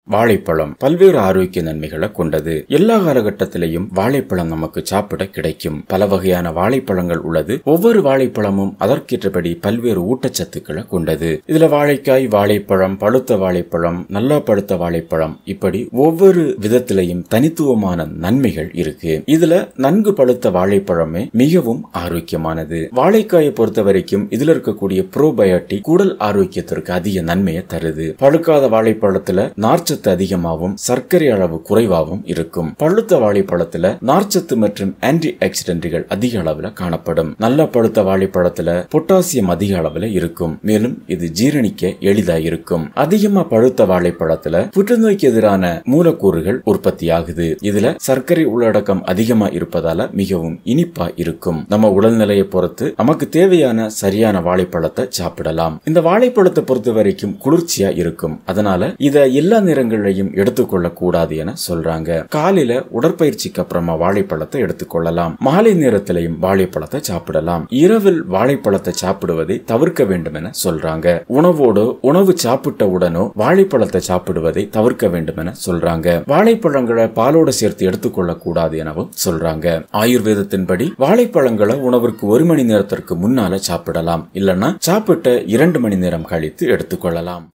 வாழைப்பழம் பல்வேறு ஆரோக்கிய நன்மைகளை கொண்டது. எல்லா காலகட்டத்திலையும் வாழைப்பழம் நமக்கு சாப்பிட கிடைக்கும். பல வகையான வாழைப்பழங்கள் உள்ளது. ஒவ்வொரு வாழைப்பழமும் அதற்கேற்றபடி பல்வேறு ஊட்டச்சத்துக்களை கொண்டது. இதுல வாழைக்காய், வாழைப்பழம், பழுத்த வாழைப்பழம், நல்லா பழுத்த வாழைப்பழம், இப்படி ஒவ்வொரு விதத்திலையும் தனித்துவமான நன்மைகள் இருக்கு. இதுல நன்கு பழுத்த வாழைப்பழமே மிகவும் ஆரோக்கியமானது. வாழைக்காயை பொறுத்த வரைக்கும் இதுல இருக்கக்கூடிய ப்ரோபயோட்டிக் குடல் ஆரோக்கியத்திற்கு அதிக நன்மையை தருது. பழுக்காத வாழைப்பழத்துல நார்ச்சத்து அதிகமாகவும் சர்க்கரை அளவு குறைவாகவும் இருக்கும். பழுத்த வாழைப்பழத்துல நார்ச்சத்து மற்றும் ஆன்டி ஆக்சிடென்ட்கள் அதிக அளவுல காணப்படும். நல்ல பழுத்த வாழைப்பழத்துல பொட்டாசியம் அதிக அளவுல இருக்கும். மேலும் இது ஜீரணிக்க எளிதா இருக்கும். அதிகமா பழுத்த வாழைப்பழத்துல புற்றுநோய்க்கு எதிரான மூலக்கூறுகள் உற்பத்தி ஆகுது. இதுல சர்க்கரை உள்ளடக்கம் அதிகமா இருப்பதால மிகவும் இனிப்பா இருக்கும். நம்ம உடல்நிலையை பொறுத்து நமக்கு தேவையான சரியான வாழைப்பழத்தை சாப்பிடலாம். இந்த வாழைப்பழத்தை பொறுத்த வரைக்கும் குளிர்ச்சியா இருக்கும். அதனால இத எல்லா நேரங்களிலையும் எடுத்துக்கொள்ள கூடாது என சொல்றாங்க. காலையில உடற்பயிற்சிக்கு அப்புறமா வாழைப்பழத்தை எடுத்துக்கொள்ளலாம். மாலை நேரத்திலையும் வாழைப்பழத்தை சாப்பிடலாம். இரவில் வாழைப்பழத்தை சாப்பிடுவதை தவிர்க்க வேண்டும் என சொல்றாங்க. உணவோடு உணவு சாப்பிட்ட உடனோ வாழைப்பழத்தை சாப்பிடுவதை தவிர்க்க வேண்டும் என சொல்றாங்க. வாழைப்பழங்களை பாலோடு சேர்த்து எடுத்துக்கொள்ள கூடாது எனவும் சொல்றாங்க. ஆயுர்வேதத்தின்படி வாழைப்பழங்களை உணவிற்கு 1 மணி நேரத்திற்கு முன்னால சாப்பிடலாம். இல்லனா சாப்பிட்ட 2 மணி நேரம் கழித்து எடுத்துக்கொள்ளலாம்.